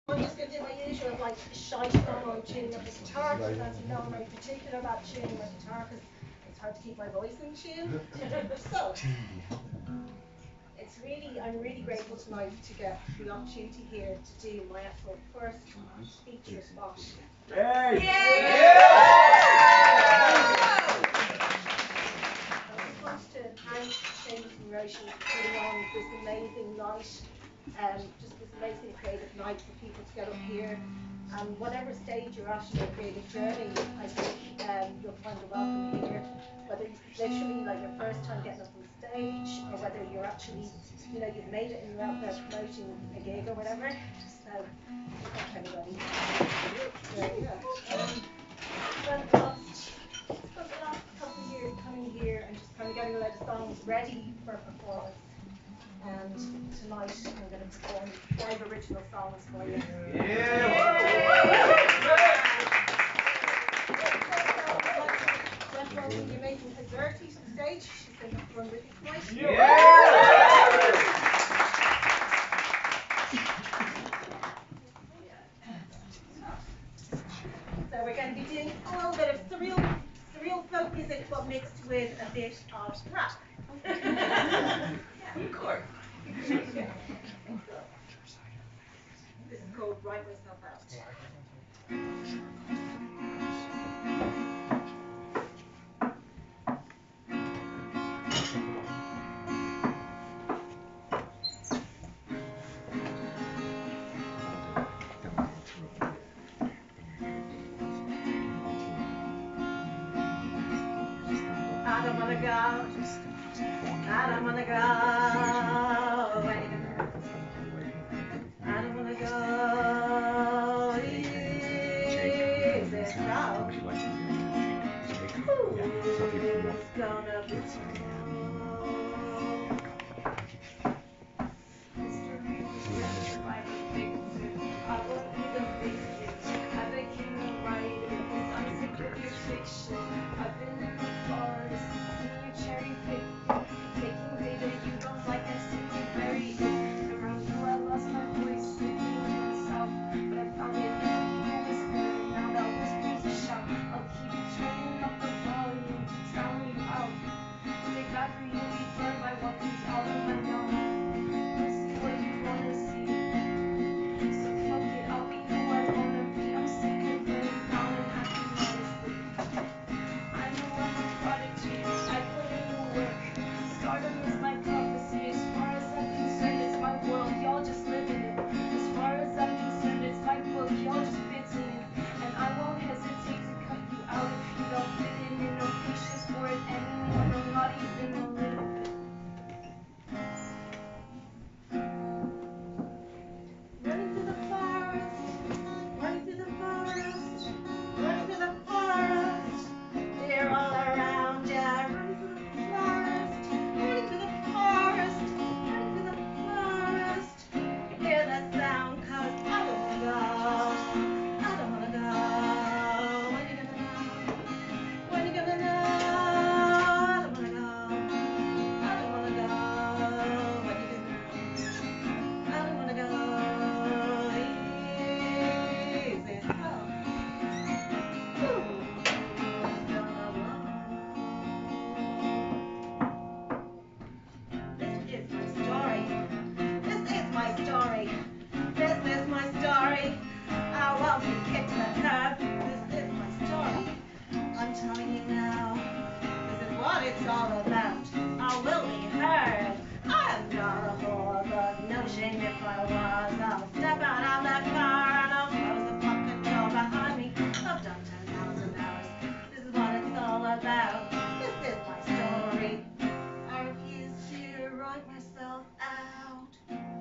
I'm just going to do my usual like shite on tuning up the guitar, because as you know I'm very particular about tuning my guitar because it's hard to keep my voice in tune. So I'm really grateful tonight to get the opportunity here to do my actual first feature spot. Yay! I just want to thank Seamus and Roisin for putting on this amazing night, just this amazing creative night for people to get up here. And whatever stage you're at in your creative journey, I think you'll find a welcome here. Whether it's literally like your first time getting up on stage, or whether you're actually, you've made it and you're out there promoting a gig or whatever. So, thank everybody. Well, spent the last couple of years coming here and just kind of getting a lot of songs ready for a performance. And tonight I'm going to perform 5 original songs for you. Welcome the amazing Hazerty to the stage. She's going to perform with me tonight. So we're going to be doing a little bit of surreal folk music, but mixed with a bit of rap. Of course. This is called Write Myself Out. I don't wanna go anywhere. I don't wanna go easy. It's gonna be I've been in the forest, seeing you cherry pick, taking data you don't like and seem to bury it. Around you I lost my voice, singing with myself, but I found it easy to whisper, now that whisper's a shout. I'll keep turning up the volume to drown you out. Stay back or you'll be burned by what comes out of my mouth. See what you wanna see, so fuck it, I'll be who I wanna be. I'm sick of laying down and acting honestly. I know I'm a prodigy, I put in the work. Stardom is my prophecy, as far as I'm concerned it's my world, y'all just live in it. As far as I'm concerned it's my book, y'all just fit in it. And I won't hesitate to cut you out if you don't fit in no patience for it anymore, no, not even a little bit. Running through the forest, running through the forest, running through the forest. They're all around ya. Running through the forest, running through the forest, running through the forest. Hear that sound, 'cause I don't wanna go. I don't wanna go. When you gonna know? When you gonna know? I don't wanna go. I don't wanna go. When you gonna know? I don't wanna go. Easy. This is my story. This is my story. This is my story. I won't be kicked to the curb. This is my story. I'm telling you now. This is what it's all about. I will be heard. I'm not a whore, but no shame if I was. I'll step out of that car and I'll close the fucking door behind me. I've done 10,000 hours. This is what it's all about. This is my story. I refuse to write myself out.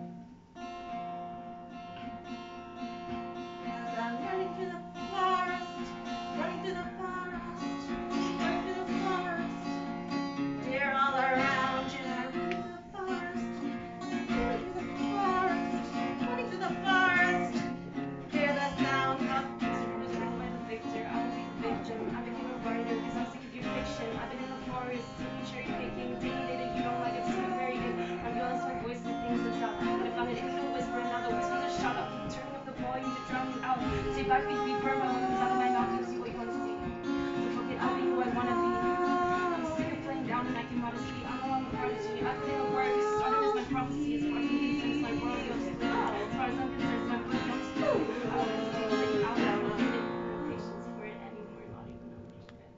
'Cause I'm running through the forest, running through the forest, running through the forest. if I could be perfect, what comes out of my mouth, you'll see what you want to see. So fuck it, I'll be who I wanna be. I'm sick of playing down and acting modesty. I'm no longer prodigy. I put in the work. Stardom is my prophecy. As far as I'm concerned, it's like royally obsolete. As far as I'm concerned, it's my bloody obsolete. I want to speak like out loud. I get it. No patience for it anymore. Not even a little bit.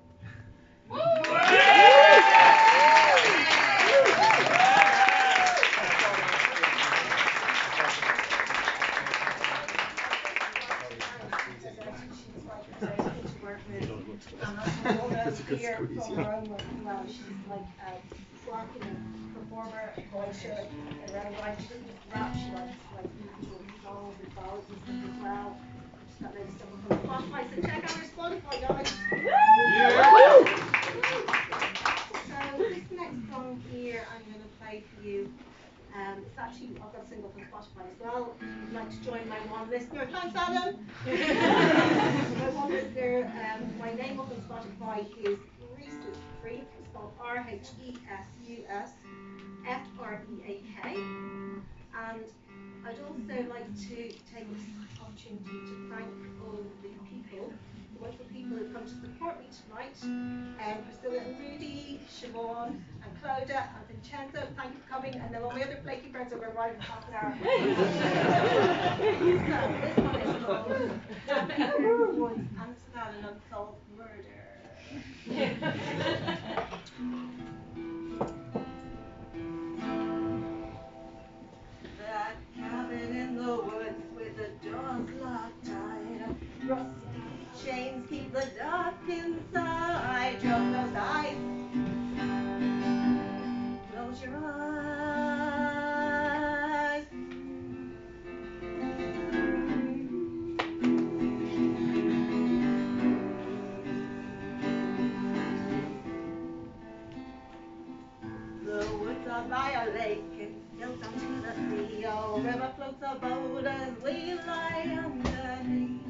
That's a good squeeze. From her own work as well. She's like a working performer, writer, around writing. She doesn't just rap, she writes like individual songs and ballads and stuff as well. She's got loads of stuff up on Spotify, so check out her Spotify, guys. So this next song here I'm going to play for you. It's actually, I've got a single from Spotify as well. If you'd like to join my one listener, thanks Adam! My one listener, my name up on Spotify is Rhesus, it's spelled Rhesus Freak. And I'd also like to take this opportunity to thank all the people, the wonderful people who've come to support me tonight. Priscilla and Rudy, Siobhan and Clodagh and Vincenzo, thank you for coming. And then all my other flaky friends will arrive in half an hour. So this one is called Happy Woods, and it's about an unsolved murder. That cabin in the woods with the doors locked tight, rusty chains keep the dark inside. Close those eyes, close your eyes. The woods are by a lake, it's built onto the sea. Oh, river floats a boat as we lie underneath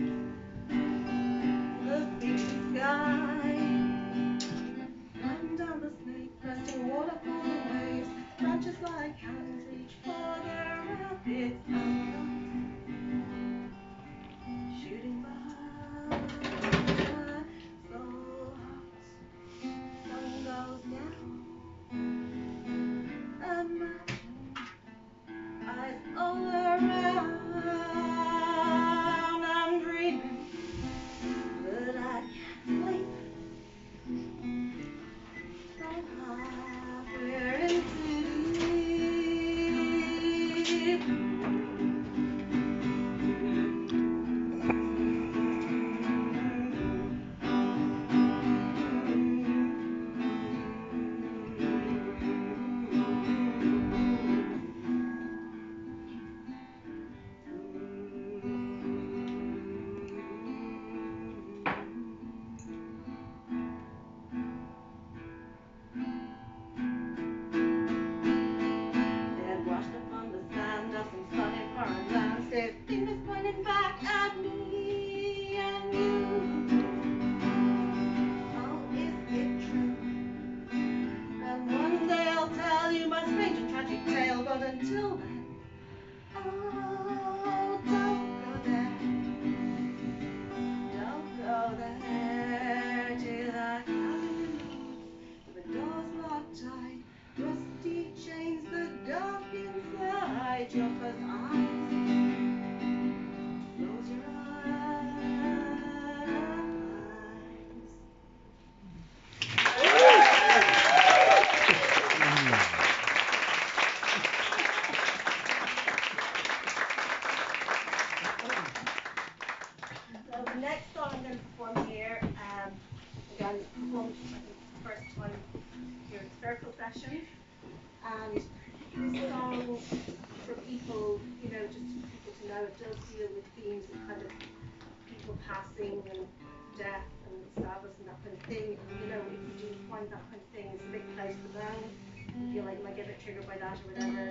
the big sky. Climbing down the snake, cresting waterfalls and waves. Branches like hands reach for the rapids and shooting by. So hot, sun goes down. Imagine eyes all around. I'm dreaming, but I can't sleep. So hot, we're in deep. Head washed up on the sand of some sunny foreign lands. Their fingers pointing back at me and you. Oh, is it true? And one day I'll tell you my strange and tragic tale. But until then, oh, don't go there. Don't go there to that cabin in the woods with the doors locked tight. Rusty chains, the dark inside. Your closed eyes, close your eyes. So the next song I'm going to perform here, again, performed I think the first time here at Circle Sessions. And this song for people, just people to know, it does deal with themes of kind of people passing and death and sadness and that kind of thing. And if you do find that kind of thing, it's a bit close to home. You feel like you might get a bit triggered by that or whatever,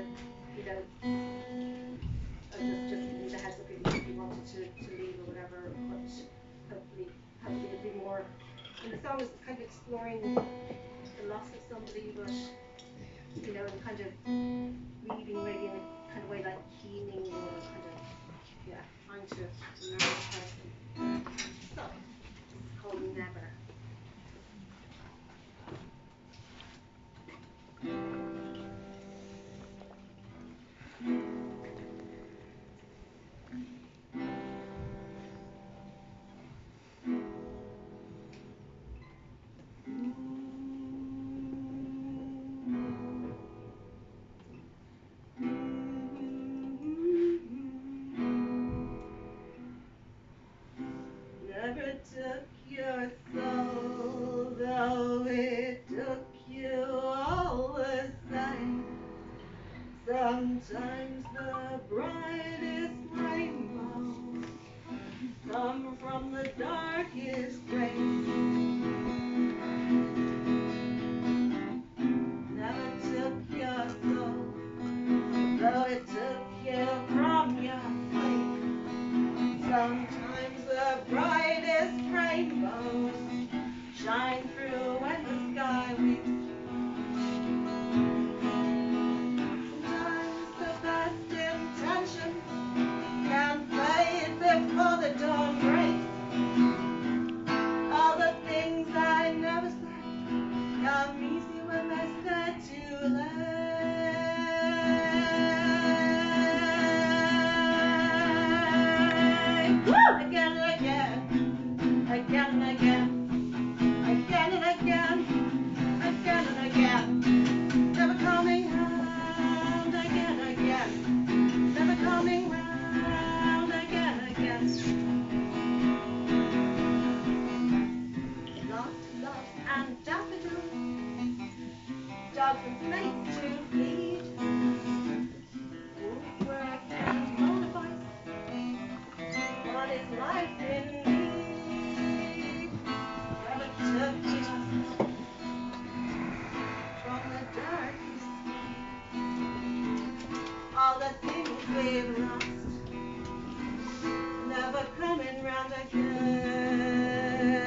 just giving you the heads up if you wanted to leave or whatever. But hopefully it'll be more. And the song is kind of exploring the loss of somebody, but and kind of grieving really in a kind of way like healing or kind of trying to know the person. come from the darkest grave. Never took your soul, though it took you from your faith. Sometimes the brightest rainbows shine through when the sky weeps. Sometimes the best intentions can fade before the dawn breaks. All the things I never said come easy when they're said too late. Woo! Again and again, again and again, again and again, again and again, never coming round again and again, never coming round again and again. Lost love and daffodils, dogs and snakes to feed, woodwork and motorbikes. What is life indeed? Never took you from the darkest sea. All the things we've lost, never coming round again.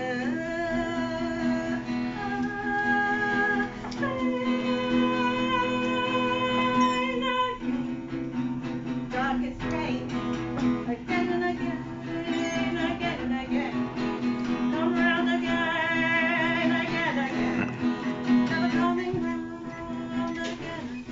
Darkest rain, again and again, again and again, come round again, again, again, never coming round again.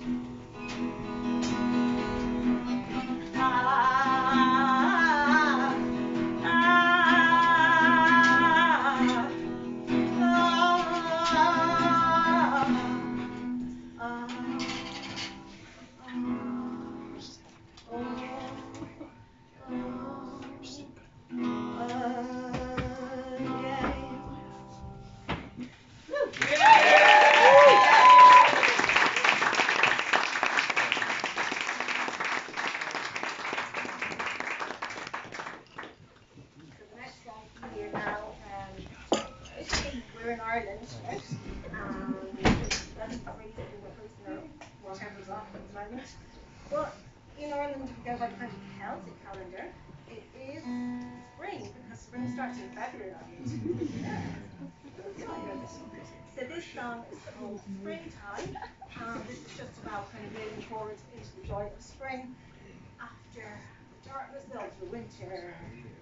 We're in Ireland, right? That's probably the person or whatever's off at the moment. But in Ireland, if we go by the kind of Celtic calendar, it is spring, because spring starts in February. So this song is called Springtime. This is just about kind of moving forward into the joy of spring after the darkness of the winter.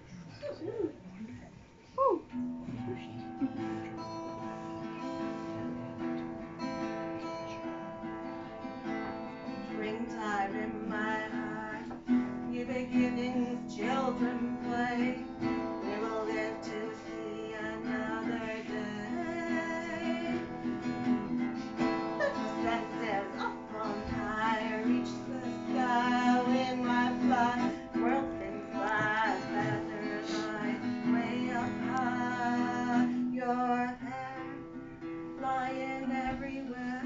Springtime in my heart, new beginnings, children play. We will live to see another day. The senses up on high, reach the sky, wing my fly. World spins by feathers high, way up high. Your hair flying everywhere.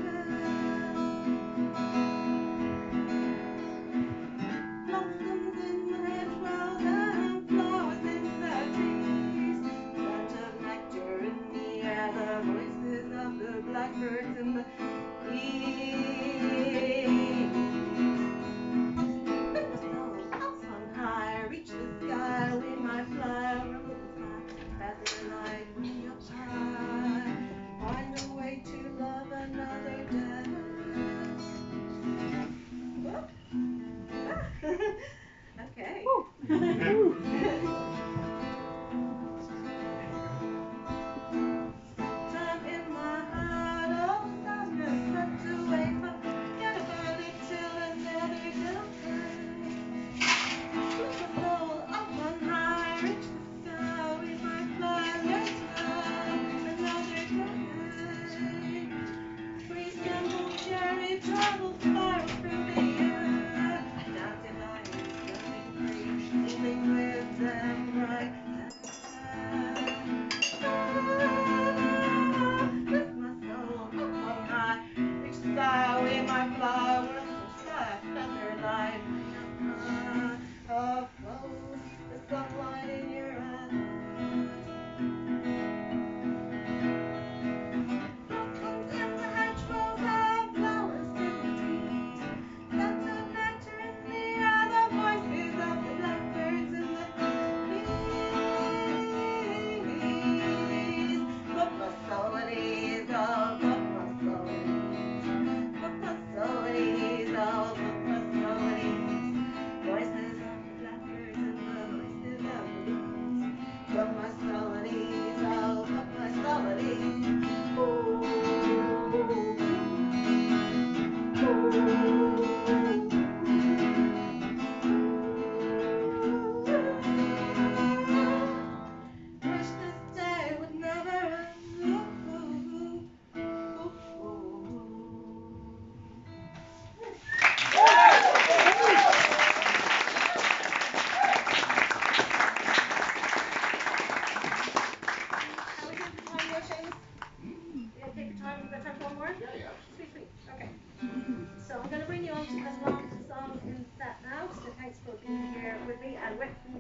Blossoms in the hedgerows and flowers in the trees. Scent of nectar in the air, the voices of the blackbirds in the east. Up on high, reach the sky, we might fly, feather light, way up high. Find a way to love another day. Okay. Time in my heart, all darkness swept away. Forget about it till another day. Lift the soul up on high, reach the sky, we might fly, let's fly.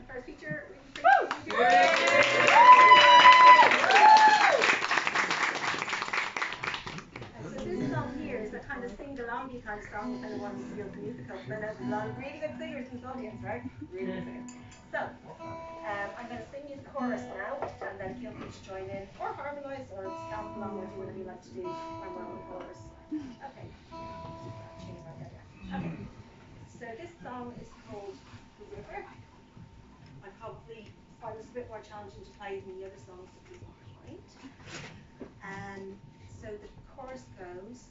first feature. So this song here is a kind of sing-alongy kind of song, kind of one of the musical, but there's a lot of really good singers in this audience, right? Really good singers. So, I'm going to sing you the chorus now, and then feel free to join in, or harmonise, or stamp along, or do whatever you like to do when we're on the chorus. Okay. Okay. So this song is called The River. I probably find this a bit more challenging to play than the other songs, so please don't mind. So the chorus goes.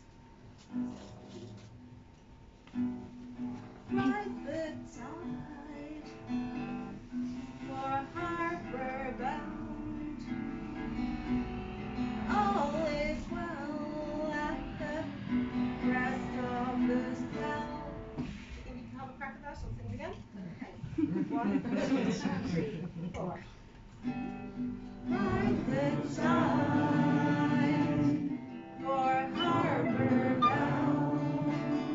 Ride the tide for a harbor bound. All is well at the crest of the sound. Do you think you can have a crack at that? I'll sing it again. Okay. 1, 2, 3, 4. Ride the tide for harbor bound.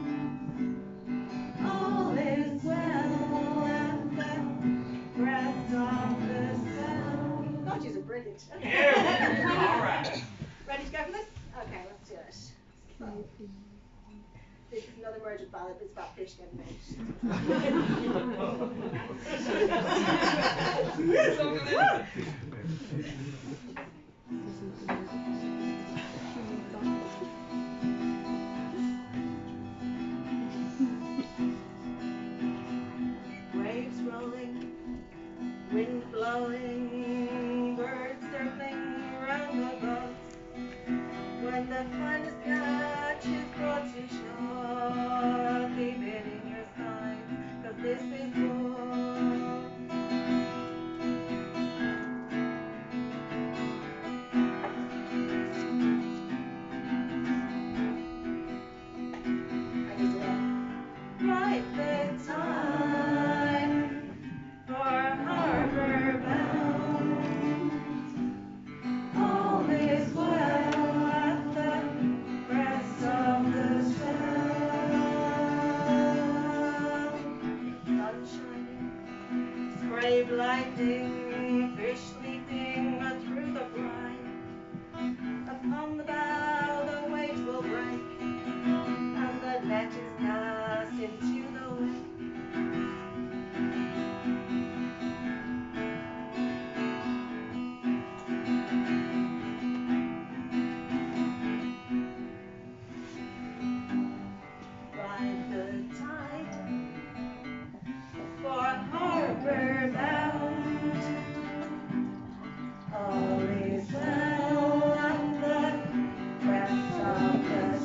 All is well at the crest of the sound. God, you're brilliant. Okay. All right. Ready to go for this? Okay, let's do it. So, this is another merge of ballad, but it's about fish getting Waves rolling, wind blowing, birds circling round the boat. When the finest catch is brought to shore, keep it in your sights, 'cause this is war. Right the time for harbor bound. All is well at the crest of the sound. Sun shining, spray blinding, fish leaping through the brine. Upon the bow the waves will break, and the net is cast into the wake. Ride the tide for harbor bound. All is well at the crest of the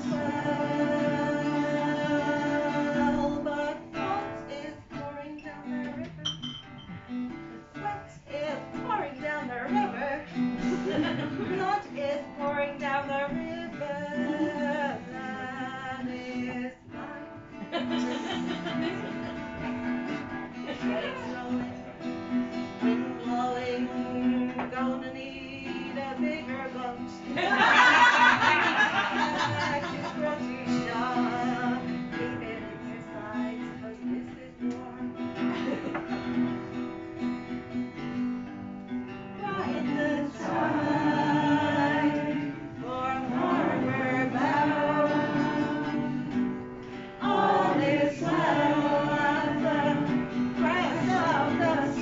swell, but salt is pouring down the river. Sweat is pouring down the river. Blood is pouring down the river. That is mine. Waves rolling, wind blowing, gonna need a bigger boat. Just brought to shore, keep it in your sights, 'cause this is war. Ride the tide for harbor bound. All is well at the crest of the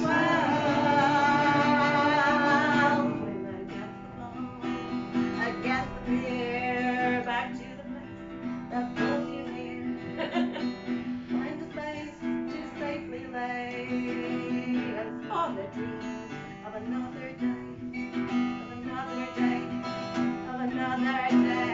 swell. When against the pier, back to the place that pulled you here. Find a space to safely lay and spawn the dream of another day, of another day, of another day.